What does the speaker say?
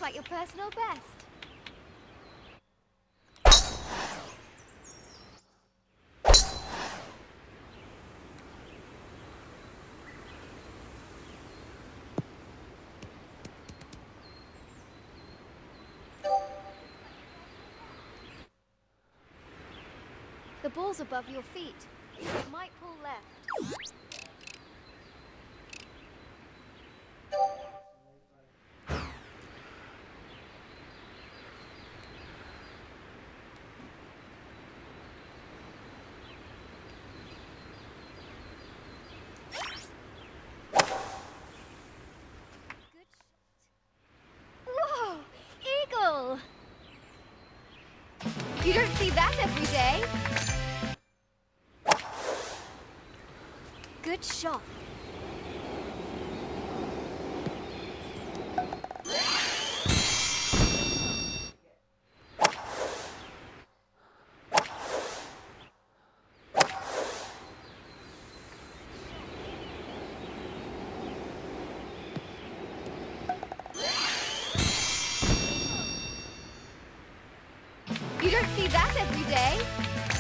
like your personal best. The ball's above your feet. It might pull left. Good shot. Whoa! Eagle! You don't see that every day. Good shot. You don't see that every day.